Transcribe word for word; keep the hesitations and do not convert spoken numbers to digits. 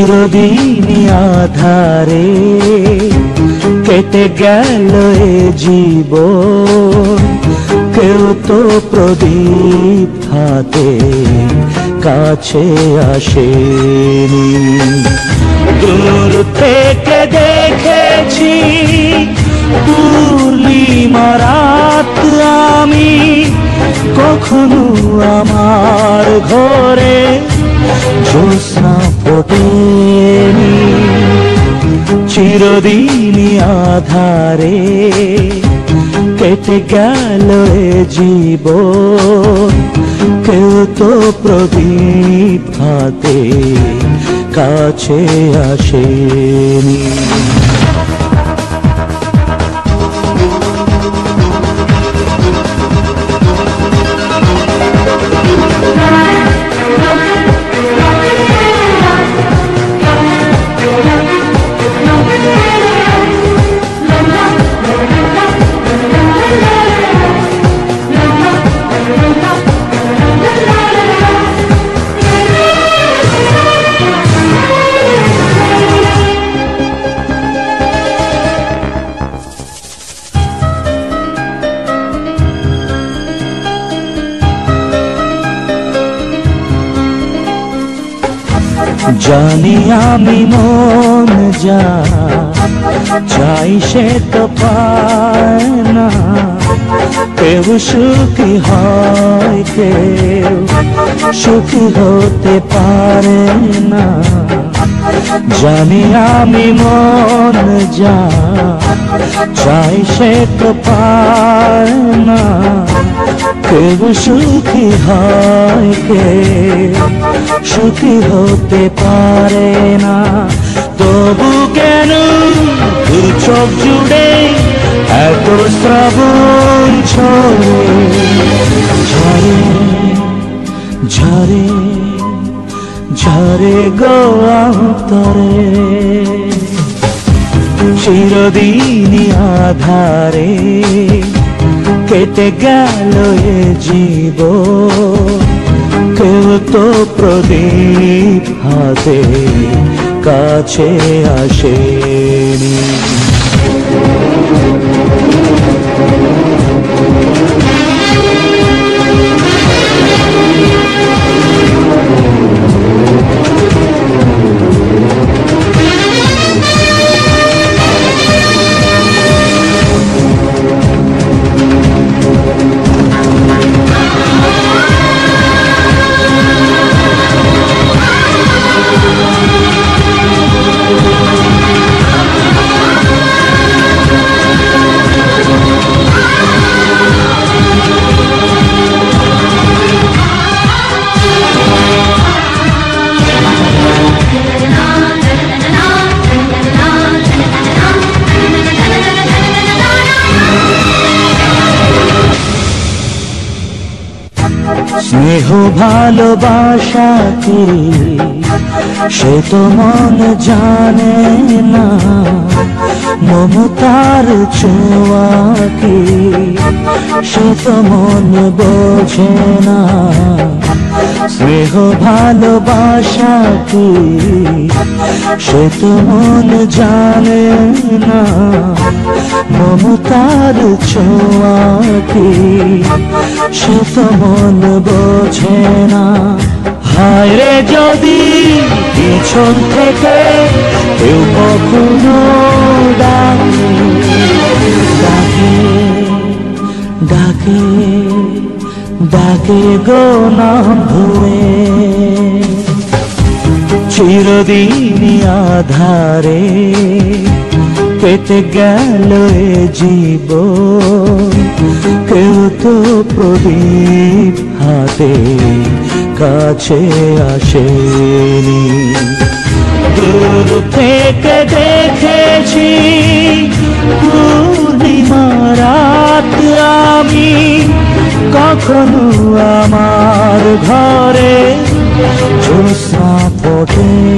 চিরদিনই আধারে কেটে গেল এ জীবন, কেউ তো প্রদীপ হাতে কাছে আসেনি। দূর থেকে দেখেছি পূর্ণিমা রাত আমি, কখনো আমার ঘরে জ্যোৎস্না ফোটেনি। চিরদিনই আধারে কেটে গেল এ জীবন, কেউ তো প্রদীপ হাতে কাছে আসেনি। জানি আমি মন যা চাই সে তো পায় না, কেউ সুখী হয় কেউ সুখী হতে পারে না। জানি আমি মন যা চাই সে তো পায় না, কেউ সুখী হয় কেউ সুখী হতে পারে না। তবু কেন দু চোখ জুড়ে এত শ্রাবণ ঝরে, ঝরে ঝরে ঝরে গো অন্তরে। চিরদিনই আধারে কেটে গেল এ জীবন, কেউ তো প্রদীপ হাতে কাছে আসেনি। স্নেহ ভালোবাসা কি সে তো মন জানে না, মমতার ছোঁয়া কি সে তো মন বোঝে না। স্নেহ ভালোবাসা কি সে তো মন জানে না, মমতার ছোঁয়া কি সে তো মন বোঝে না। হায় রে যদি পিছন থেকে কেউ কখনো ডাকে ডাকে ডাকে ডাকে গো নাম ধরে, চিরদিনই আধারে কেটে গেল এ জীবন, কেউ তো প্রদীপ হাতে কাছে আসেনি। দূর থেকে দেখেছি পূর্ণিমা রাত আমি, কখনো আমার ঘরে জ্যোৎস্না ফোটে